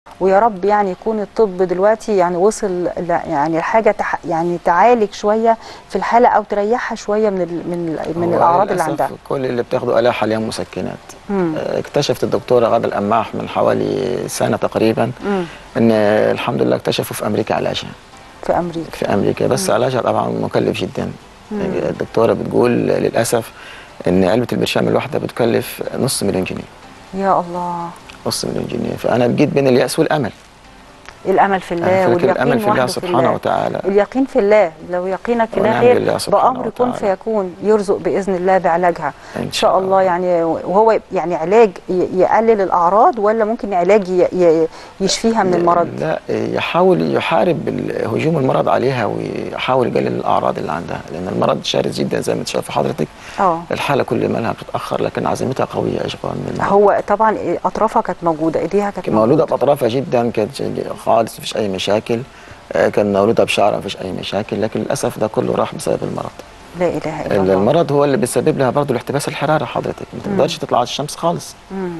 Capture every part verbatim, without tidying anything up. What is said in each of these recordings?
ويا رب يعني يكون الطب دلوقتي يعني وصل يعني لحاجه تح يعني تعالج شويه في الحاله او تريحها شويه من ال من ال من الاعراض اللي عندها. كل اللي بتاخده آلية حاليا مسكنات. مم. اكتشفت الدكتوره غاده القماح من حوالي سنه تقريبا مم. ان الحمد لله اكتشفوا في امريكا علاجها. في امريكا. في امريكا بس مم. علاجها طبعا مكلف جدا. مم. الدكتوره بتقول للاسف ان علبه البرشام الواحده بتكلف نص مليون جنيه. يا الله. نص مليون جنيه، فانا بقيت بين اليأس والامل. الامل في الله واليقين الامل في الله سبحانه الله. وتعالى. اليقين في الله، لو يقينك في الله خير بامر كن فيكون، يرزق باذن الله بعلاجها ان شاء, شاء الله. يعني وهو يعني علاج يقلل الاعراض ولا ممكن علاج يشفيها من المرض؟ لا، يحاول يحارب هجوم المرض عليها ويحاول يقلل الاعراض اللي عندها، لان المرض شرس جدا زي ما انت شايفه حضرتك. اه الحاله كل مالها بتتاخر لكن عزيمتها قويه يا جماعه. هو طبعا اطرافها كانت موجوده، ايديها كانت مولوده باطرافها جدا، كانت خالص مفيش اي مشاكل، كان مولوده بشعرها مفيش اي مشاكل، لكن للاسف ده كله راح بسبب المرض. لا اله الا الله. المرض هو اللي بيسبب لها برضه الاحتباس الحراري حضرتك، ما تقدرش تطلع على الشمس خالص. مم.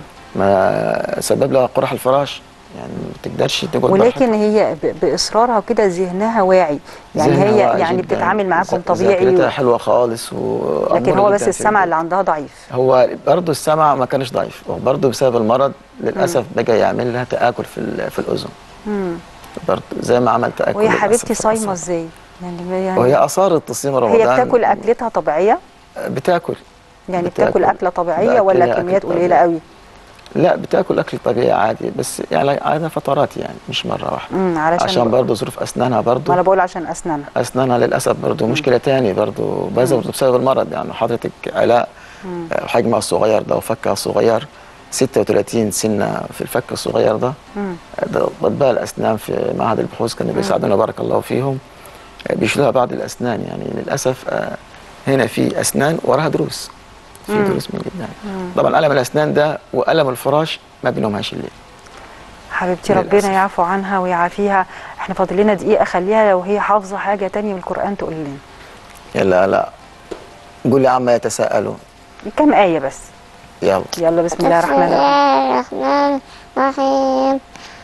ما سبب لها قرح الفراش، يعني ما تقدرش تقعد. ولكن هي باصرارها وكده ذهنها واعي، يعني هي يعني بتتعامل معاكم طبيعي. ذاكرتها حلوه خالص و... لكن هو بس السمع اللي عندها ضعيف. هو برضه السمع ما كانش ضعيف، وبرضه بسبب المرض للاسف بقى يعمل لها تآكل في في الاذن. امم برضه زي ما عمل تآكل. وهي حبيبتي صايمه ازاي؟ يعني, يعني وهي اثارت تصيم رمضان. هي بتاكل اكلتها طبيعيه؟ بتاكل يعني بتاكل, بتاكل اكله طبيعيه ولا كميات قليله قوي؟ لا بتاكل اكل طبيعي عادي، بس يعني على فترات، يعني مش مره واحده. امم علشان, عشان برضه ظروف اسنانها برضه. ما انا بقول عشان اسنانها. اسنانها للاسف برضه مشكله ثانيه برضه بسبب المرض. يعني حضرتك علاء حجمها الصغير ده وفكها الصغير ستة وثلاثين سنه في الفك الصغير ده. ده اطباء الاسنان في معهد البحوث كانوا بيساعدونا بارك الله فيهم، بيشيلوها بعض الاسنان. يعني للاسف هنا في اسنان وراها دروس، في دروس من جدا. طبعا الم الاسنان ده والم الفراش ما بينهمش الليل. حبيبتي ربنا يعفو عنها ويعافيها. احنا فاضل لنا دقيقه، خليها لو هي حافظه حاجه ثانيه من القران تقول لنا. يلا لا قول لي عما يتساءلون. كم ايه بس. يلا يلا بسم الله الرحمن الرحيم. بسم الله الرحمن الرحيم.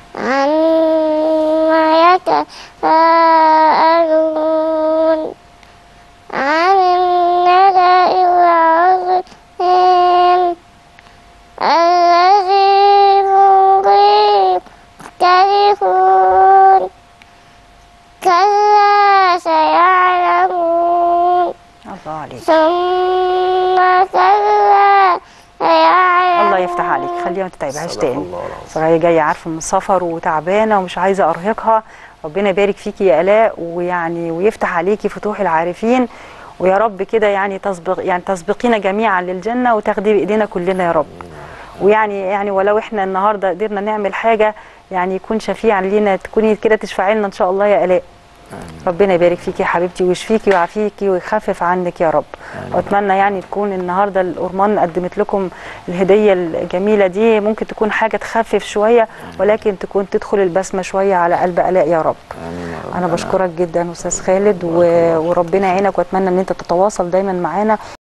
عما يتساءلون عن النبأ العظيم الذي هم فيه مختلفون كلا سيعلمون. الله عليك. ثم كلا سيعلمون. الله يفتح عليك، خليها ما تتعبهاش تاني. هي جايه عارفه من السفر وتعبانه ومش عايزه ارهقها. ربنا يبارك فيكي يا آلاء، ويعني ويفتح عليكي فتوح العارفين، ويا رب كده يعني تسبق يعني تسبقينا جميعا للجنه وتاخدي بايدينا كلنا يا رب. ويعني يعني ولو احنا النهارده قدرنا نعمل حاجه يعني يكون شفيعا لينا، تكوني كده تشفعي لنا ان شاء الله يا آلاء. ربنا يبارك فيكي يا حبيبتي ويشفيكي ويعافيكي ويخفف عنك يا رب. واتمنى يعني تكون النهارده الأورمان قدمت لكم الهديه الجميله دي، ممكن تكون حاجه تخفف شويه ولكن تكون تدخل البسمه شويه على قلب آلاء يا رب. انا بشكرك جدا استاذ خالد وربنا يعينك، واتمنى ان انت تتواصل دايما معانا.